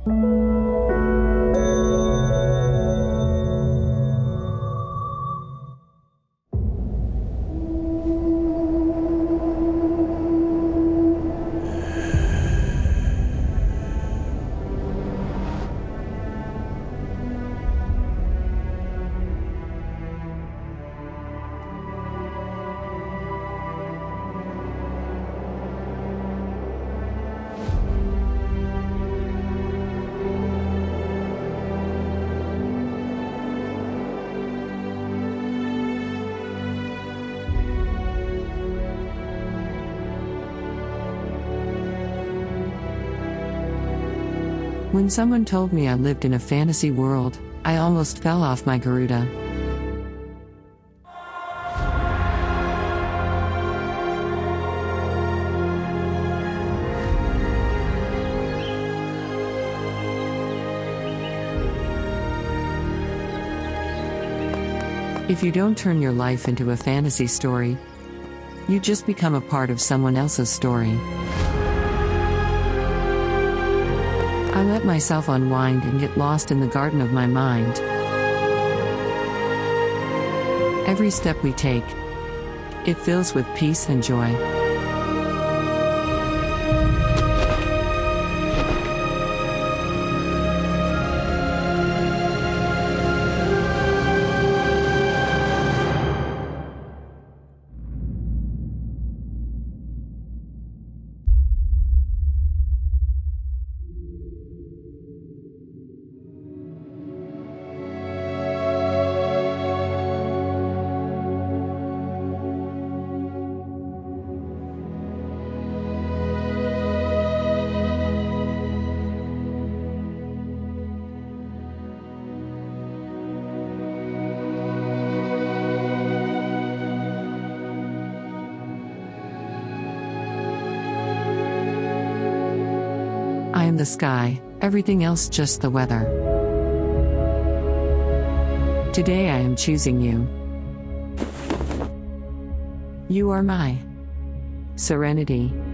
When someone told me I lived in a fantasy world, I almost fell off my Garuda. If you don't turn your life into a fantasy story, you just become a part of someone else's story. I let myself unwind and get lost in the garden of my mind. Every step we take, it fills with peace and joy. I am the sky, everything else just the weather. Today I am choosing you. You are my serenity.